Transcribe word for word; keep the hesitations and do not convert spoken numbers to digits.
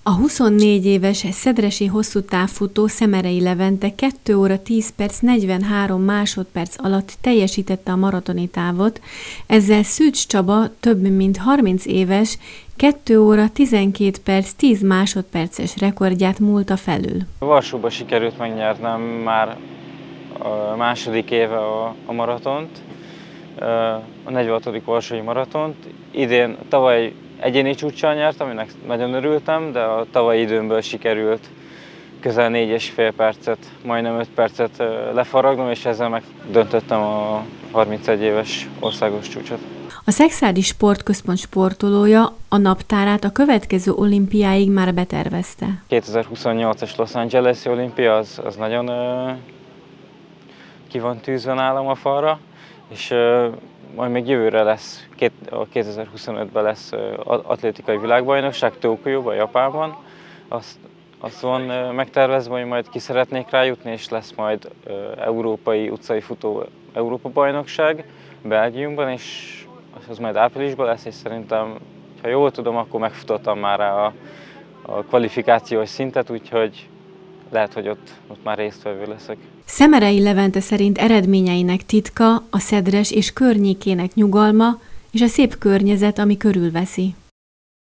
A huszonnégy éves szedresi hosszútávfutó Szemerei Levente kettő óra tíz perc negyvenhárom másodperc alatt teljesítette a maratoni távot, ezzel Szűcs Csaba több mint harminc éves, kettő óra tizenkét perc tíz másodperces rekordját múlta felül. Varsóba sikerült megnyernem már a második éve a, a maratont, a negyvenhatodik varsói maratont. Idén, tavaly egyéni csúccsal nyertem, aminek nagyon örültem, de a tavalyi időmből sikerült közel négy és fél percet, majdnem öt percet lefaragnom, és ezzel megdöntöttem a harmincegy éves országos csúcsot. A Szekszárdi Sportközpont sportolója a naptárát a következő olimpiáig már betervezte. kétezer-huszonnyolcas Los Angeles-i olimpia az, az nagyon uh, ki van tűzve nálam a falra, és uh, majd még jövőre lesz, a kétezer-huszonötben lesz uh, atlétikai világbajnokság Tokióban, Japánban. Azt, azt van uh, megtervezve, hogy majd ki szeretnék rájutni, és lesz majd uh, európai utcai futó Európa-bajnokság Belgiumban, és az majd áprilisban lesz, és szerintem, ha jól tudom, akkor megfutottam már a, a kvalifikációs szintet, úgyhogy lehet, hogy ott, ott már résztvevő leszek. Szemerei Levente szerint eredményeinek titka a Szedres és környékének nyugalma és a szép környezet, ami körülveszi.